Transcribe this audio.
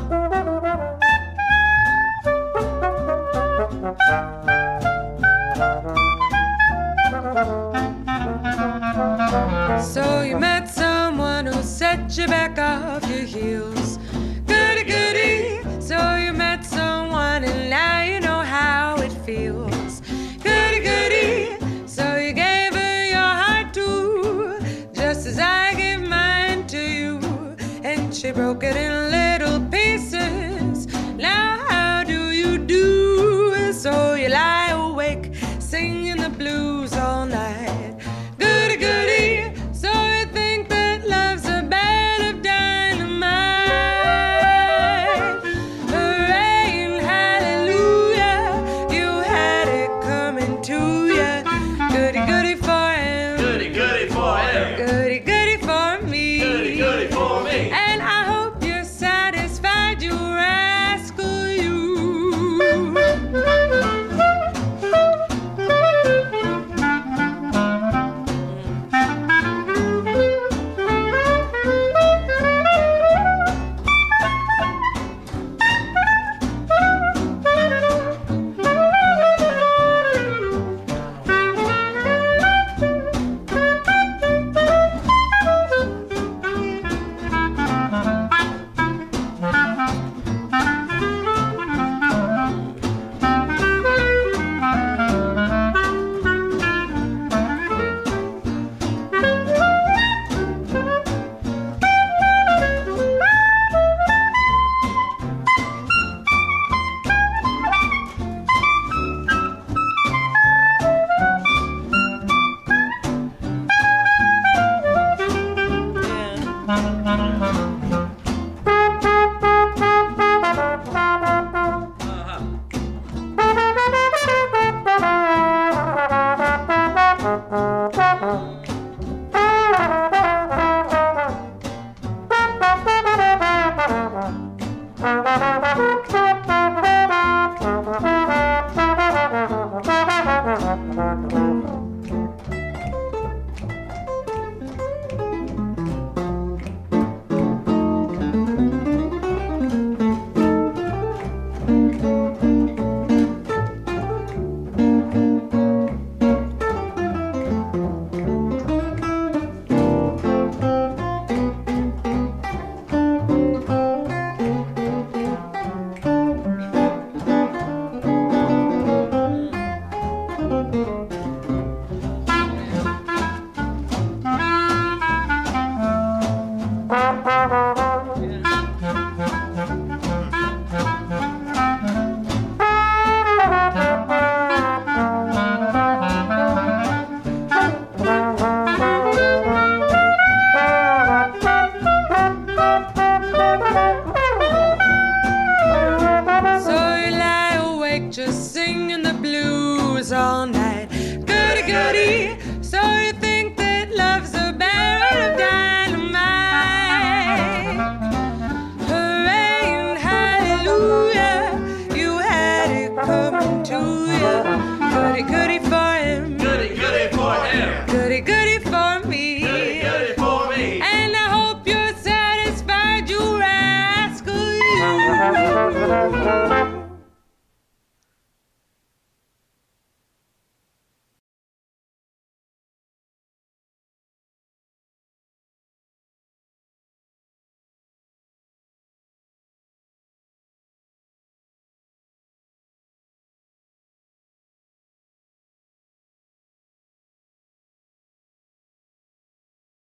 So you met someone who set you back off your heels. Goody goody. So you met someone and now you know how it feels. Goody goody. So you gave her your heart too, just as I gave mine to you, and she broke it in